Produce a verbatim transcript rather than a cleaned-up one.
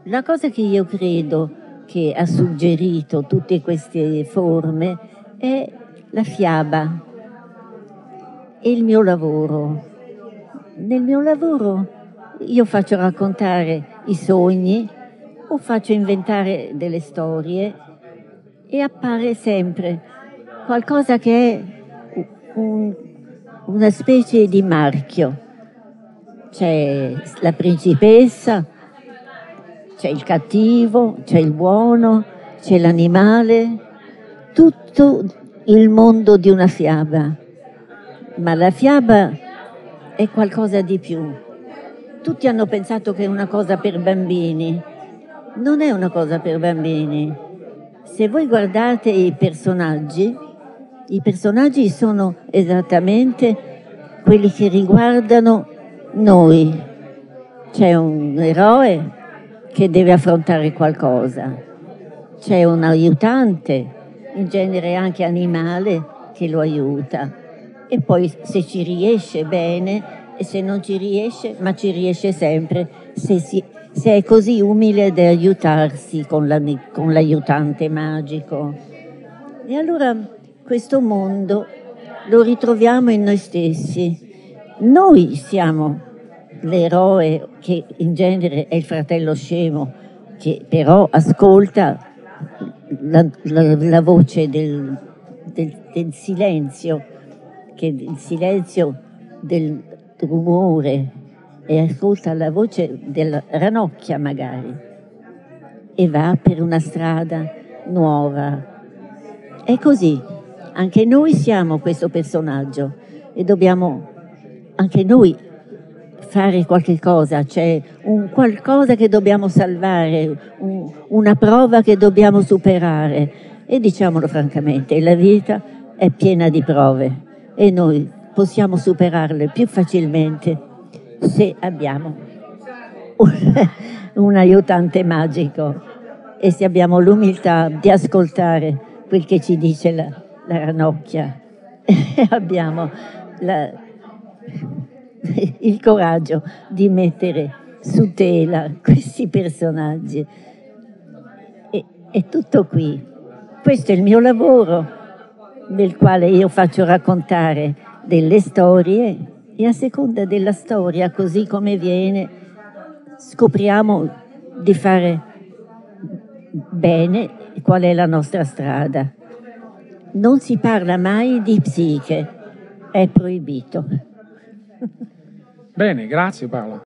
La cosa che io credo che ha suggerito tutte queste forme è la fiaba e il mio lavoro. Nel mio lavoro io faccio raccontare i sogni o faccio inventare delle storie e appare sempre qualcosa che è un, una specie di marchio. C'è la principessa, c'è il cattivo, c'è il buono, c'è l'animale, tutto il mondo di una fiaba. Ma la fiaba è qualcosa di più. Tutti hanno pensato che è una cosa per bambini. Non è una cosa per bambini. Se voi guardate i personaggi, i personaggi sono esattamente quelli che riguardano noi. C'è un eroe che deve affrontare qualcosa, c'è un aiutante, in genere anche animale, che lo aiuta, e poi se ci riesce bene e se non ci riesce, ma ci riesce sempre se, si, se è così umile da aiutarsi con, la, con l'aiutante magico. E allora questo mondo lo ritroviamo in noi stessi. Noi siamo l'eroe che in genere è il fratello scemo, che però ascolta la, la, la voce del, del, del silenzio, che il silenzio del rumore, e ascolta la voce della ranocchia magari e va per una strada nuova. È così, anche noi siamo questo personaggio e dobbiamo anche noi fare qualche cosa, c'è un qualcosa che dobbiamo salvare, un, una prova che dobbiamo superare, e diciamolo francamente, la vita è piena di prove e noi possiamo superarle più facilmente se abbiamo un, un aiutante magico e se abbiamo l'umiltà di ascoltare quel che ci dice la, la ranocchia e abbiamo la, il coraggio di mettere su tela questi personaggi. E, è tutto qui. Questo è il mio lavoro, nel quale io faccio raccontare delle storie e a seconda della storia, così come viene, scopriamo di fare bene qual è la nostra strada. Non si parla mai di psiche, è proibito. Bene, grazie Paola.